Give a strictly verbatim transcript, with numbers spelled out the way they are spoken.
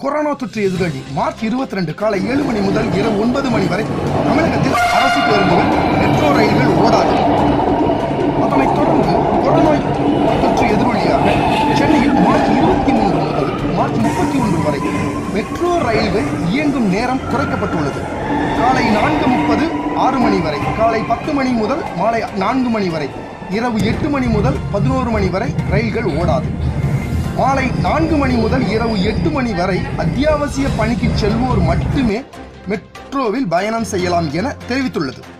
Corona தொற்று எதிரொலி March இருபத்தி ரெண்டு காலை ஏழு மணி முதல் இரவு ஒன்பது மணி வரை தமிழகத்தில் அரசு பேருந்துகள் மெட்ரோ ரயில்கள் ஓடாது. அதனைத் தொடர்ந்து கொரோனா தொற்று எதிரொலியாக சென்னையில் மார்ச் இருபத்தி மூன்று முதல் மார்ச் முப்பத்தி ஒன்று வரை மெட்ரோ ரயில்கள் இயங்கும் நேரம் குறைக்கப்பட்டுள்ளது. காலை நான்கு முப்பது ஆறு மணி வரை, காலை பத்து மணி முதல் மாலை நான்கு மணி வரை, இரவு எட்டு மணி முதல் பதினோரு மணி வரை ரயில்கள் ஓடாது. மாலை நான்கு மணி முதல் இரவு எட்டு மணி வரை அத்தியாவசிய பணிக்கு செல்வோர் மட்டுமே மெட்ரோவில் பயணம் செய்யலாம் என தெரிவித்துள்ளது.